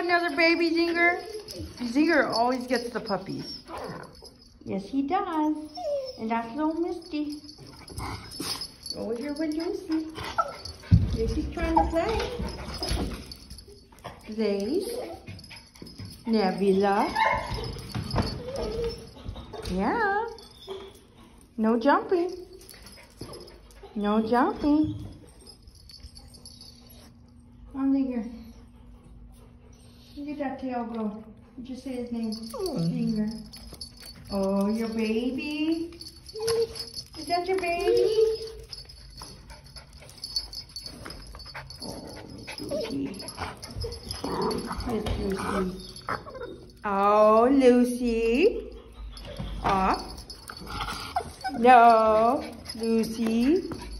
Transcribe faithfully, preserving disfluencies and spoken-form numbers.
another baby, Zinger? Zinger always gets the puppies. Yes, he does. And that's little Misty. Over here with Lucy. Lucy's trying to play. Blaze. Nebula. Yeah. No jumping. No jumping. I'm here. Look at that tail go. Just say his name. Zinger. Oh, your baby. Is that your baby? Oh, Lucy. Miss Lucy. Oh, Lucy. Off. No, Lucy.